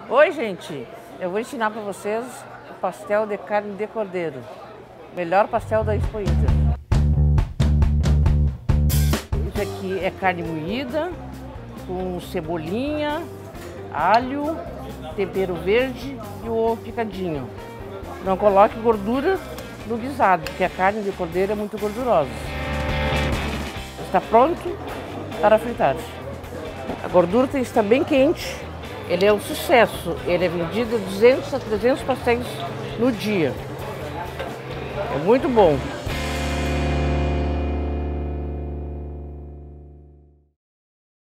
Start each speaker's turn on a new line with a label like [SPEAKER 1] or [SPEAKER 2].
[SPEAKER 1] Oi, gente! Eu vou ensinar para vocês o pastel de carne de cordeiro. Melhor pastel da Expo Inter. Isso aqui é carne moída, com cebolinha, alho, tempero verde e o ovo picadinho. Não coloque gordura no guisado, porque a carne de cordeiro é muito gordurosa. Está pronto para fritar. A gordura tem que estar bem quente. Ele é um sucesso. Ele é vendido 200 a 300 pastéis no dia. É muito bom.